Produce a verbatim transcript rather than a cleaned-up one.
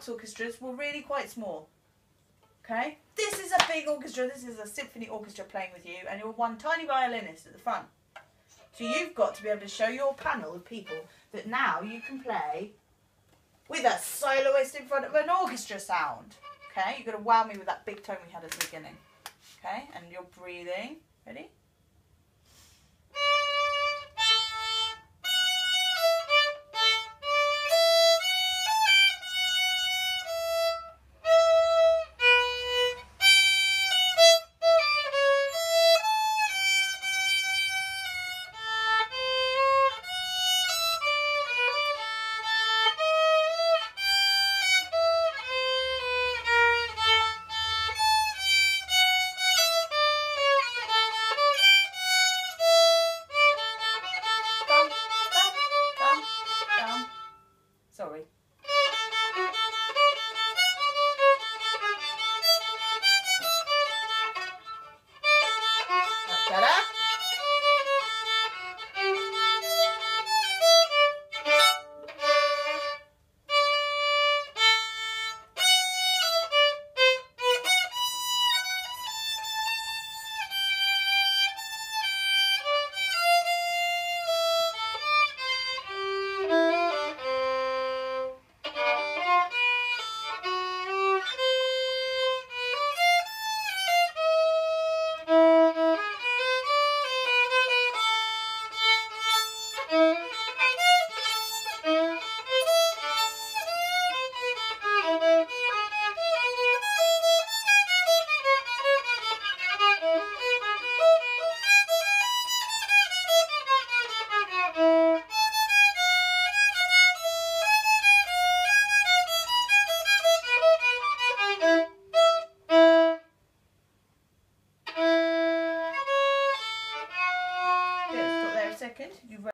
works orchestras were really quite small. Okay? This is a big orchestra. This is a symphony orchestra playing with you, and you're one tiny violinist at the front. So you've got to be able to show your panel of people that now you can play with a soloist in front of an orchestra sound. Okay? You've got to wow me with that big tone we had at the beginning. Okay? And you're breathing. Ready? Sorry. That's better. Second, you